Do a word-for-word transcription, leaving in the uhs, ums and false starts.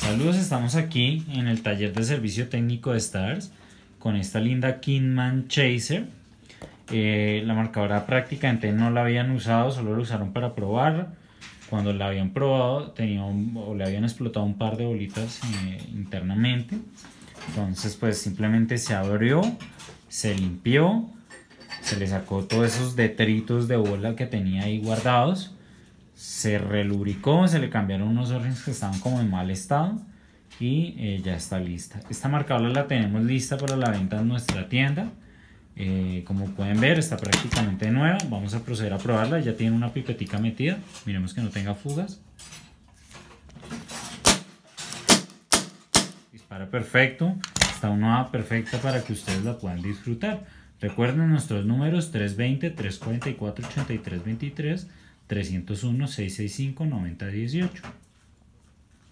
Saludos, estamos aquí en el taller de servicio técnico de Stars con esta linda Kingman Chaser. Eh, la marcadora prácticamente no la habían usado, solo la usaron para probarla. Cuando la habían probado tenía un, o le habían explotado un par de bolitas eh, internamente. Entonces pues simplemente se abrió, se limpió, se le sacó todos esos detritos de bola que tenía ahí guardados. Se relubricó, se le cambiaron unos órganos que estaban como en mal estado y eh, ya está lista. Esta marcadora la tenemos lista para la venta en nuestra tienda. Eh, como pueden ver, está prácticamente nueva. Vamos a proceder a probarla. Ya tiene una pipetica metida. Miremos que no tenga fugas. Dispara perfecto. Está una perfecta para que ustedes la puedan disfrutar. Recuerden nuestros números tres dos cero, tres cuatro cuatro, ocho tres dos tres, tres cero uno, seis seis cinco, nueve cero uno ocho.